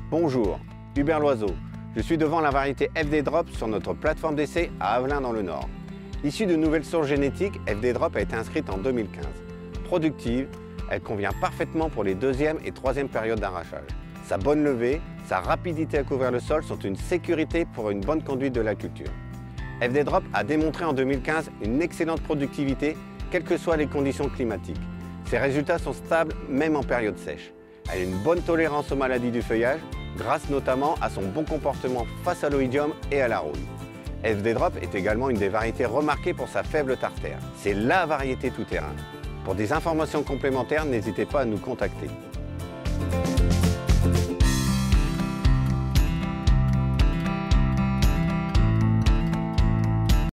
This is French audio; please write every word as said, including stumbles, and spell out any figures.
Bonjour, Hubert Loiseau. Je suis devant la variété F D Drop sur notre plateforme d'essai à Avelin dans le Nord. Issue de nouvelles sources génétiques, F D Drop a été inscrite en deux mille quinze. Productive, elle convient parfaitement pour les deuxième et troisième périodes d'arrachage. Sa bonne levée, sa rapidité à couvrir le sol sont une sécurité pour une bonne conduite de la culture. F D Drop a démontré en deux mille quinze une excellente productivité, quelles que soient les conditions climatiques. Ses résultats sont stables même en période sèche. Elle a une bonne tolérance aux maladies du feuillage, grâce notamment à son bon comportement face à l'oïdium et à la rouille. F D Drop est également une des variétés remarquées pour sa faible tartère. C'est la variété tout-terrain. Pour des informations complémentaires, n'hésitez pas à nous contacter.